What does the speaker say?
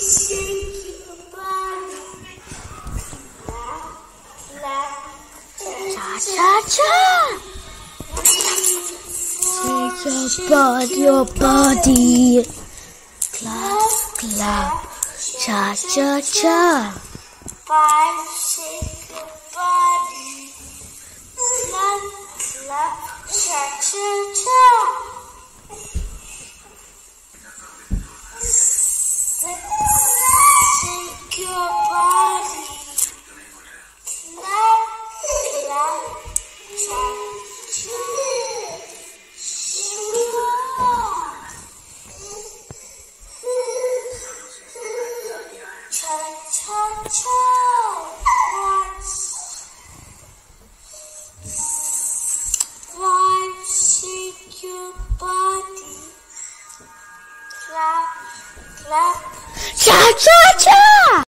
shake your body. Clap, clap, Cha-cha-cha. Shake your body. Clap, clap. Cha-cha-cha. 5, shake your body. Clap, clap, cha-cha-cha. 6, shake your body. Clap, clap, cha-cha-cha. Cha-cha-cha. 5, shake your body. Clap, clap. Cha-cha-cha.